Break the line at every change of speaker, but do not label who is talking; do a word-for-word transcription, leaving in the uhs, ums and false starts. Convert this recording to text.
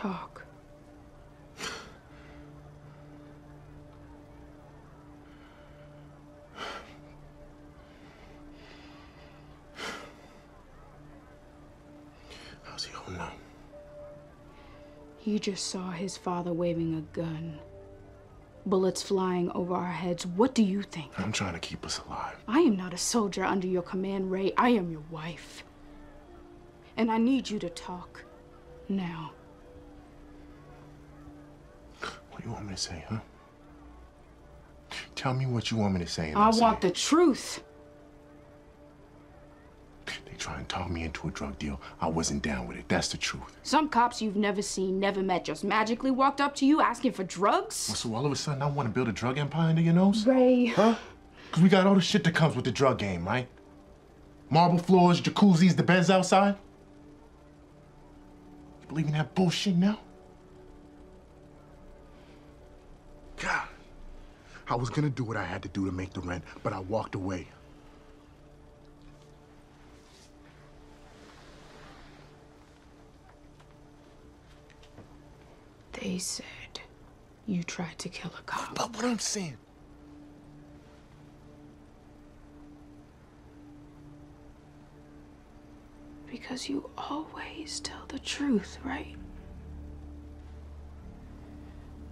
talk.
How's he holding up?
He just saw his father waving a gun. Bullets flying over our heads. What do you think?
I'm trying to keep us alive.
I am not a soldier under your command, Ray. I am your wife. And I need you to talk. Now.
What do you want me to say, huh? Tell me what you want me to say. And
I
I'll say
want
it.
the truth.
They try and talk me into a drug deal. I wasn't down with it. That's the truth.
Some cops you've never seen, never met, just magically walked up to you asking for drugs?
Well, so all of a sudden I want to build a drug empire under your nose?
Ray.
Huh? Because we got all the shit that comes with the drug game, right? Marble floors, jacuzzis, the beds outside. You believe in that bullshit now? God. I was gonna do what I had to do to make the rent, but I walked away.
They said you tried to kill a cop.
But what I'm saying...
Because you always tell the truth, right?